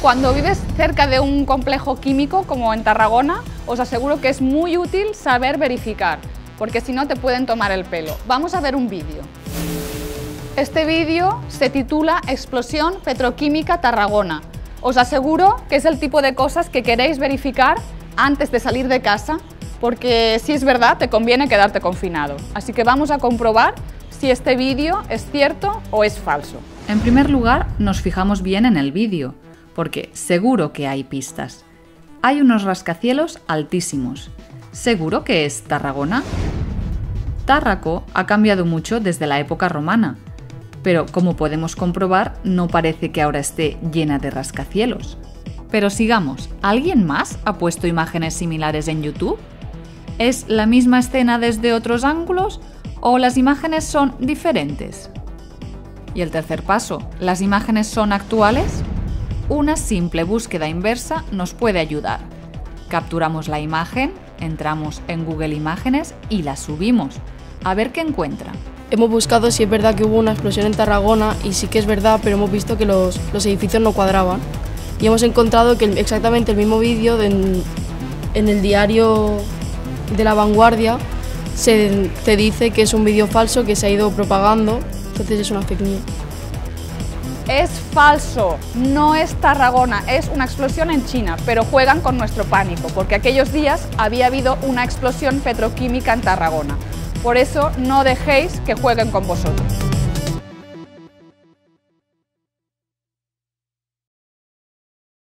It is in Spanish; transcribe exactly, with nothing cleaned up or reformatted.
Cuando vives cerca de un complejo químico como en Tarragona, os aseguro que es muy útil saber verificar, porque si no te pueden tomar el pelo. Vamos a ver un vídeo. Este vídeo se titula Explosión Petroquímica Tarragona. Os aseguro que es el tipo de cosas que queréis verificar antes de salir de casa, porque si es verdad te conviene quedarte confinado. Así que vamos a comprobar si este vídeo es cierto o es falso. En primer lugar, nos fijamos bien en el vídeo, porque seguro que hay pistas. Hay unos rascacielos altísimos. ¿Seguro que es Tarragona? Tárraco ha cambiado mucho desde la época romana, pero como podemos comprobar, no parece que ahora esté llena de rascacielos. Pero sigamos, ¿alguien más ha puesto imágenes similares en YouTube? ¿Es la misma escena desde otros ángulos o las imágenes son diferentes? Y el tercer paso, ¿las imágenes son actuales? Una simple búsqueda inversa nos puede ayudar. Capturamos la imagen, entramos en Google Imágenes y la subimos. A ver qué encuentra. Hemos buscado si es verdad que hubo una explosión en Tarragona y sí que es verdad, pero hemos visto que los, los edificios no cuadraban. Y hemos encontrado que el, exactamente el mismo vídeo en, en el diario de La Vanguardia se te dice que es un vídeo falso que se ha ido propagando, entonces es una fake news. Es falso, no es Tarragona, es una explosión en China, pero juegan con nuestro pánico, porque aquellos días había habido una explosión petroquímica en Tarragona. Por eso no dejéis que jueguen con vosotros.